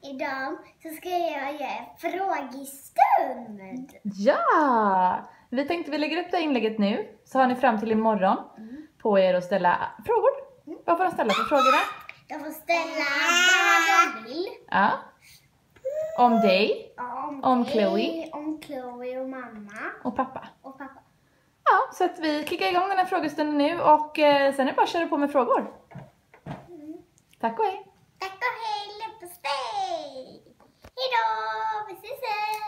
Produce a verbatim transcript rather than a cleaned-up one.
idag så ska jag göra en frågestund. Ja! Vi tänkte vi lägger upp det inlägget nu. Så har ni fram till imorgon mm. på er att ställa frågor. Mm. Vad får de ställa för frågor då? Jag får ställa vad de vill. Ja. Om dig. Om, om dig, Chloe. Om Chloe och mamma. Och pappa. Och pappa. Ja, så att vi kickar igång den här frågestunden nu. Och eh, sen är det bara att köra på med frågor. Mm. Tack och hej. Tack och hej, leverpastej. Hejdå, vi ses sen.